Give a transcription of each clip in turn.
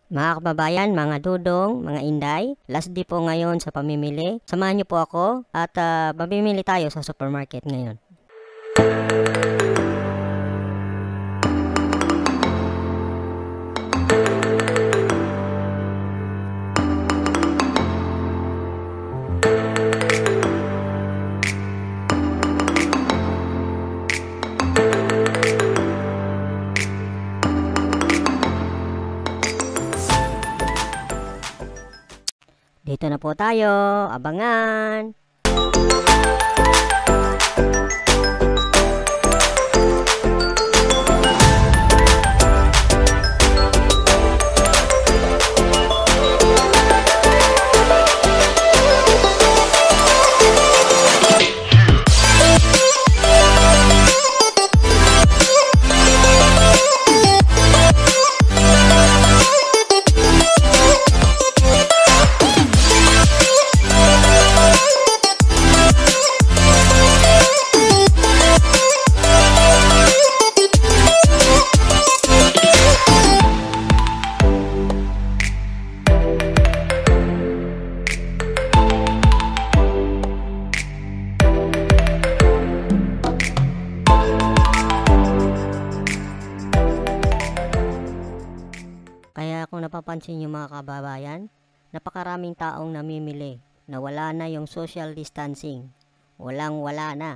Mga kababayan, mga dudong, mga inday, last day po ngayon sa pamimili. Samahan niyo po ako at mamimili tayo sa supermarket ngayon. Dito na po tayo, abangan! Kaya kung napapansin nyo mga kababayan, napakaraming taong namimili na wala na yung social distancing. Walang-wala na.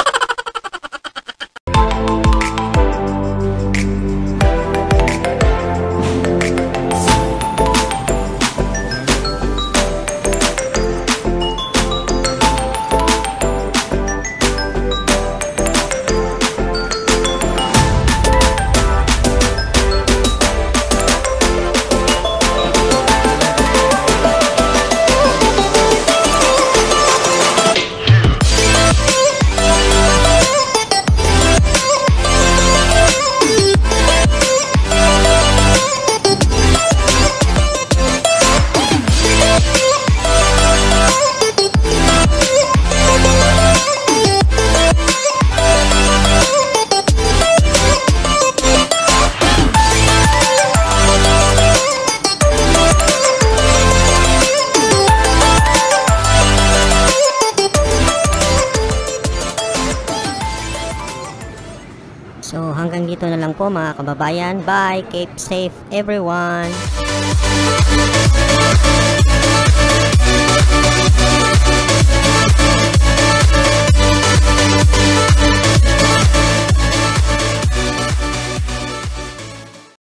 So hanggang dito na lang po mga kababayan. Bye! Keep safe everyone!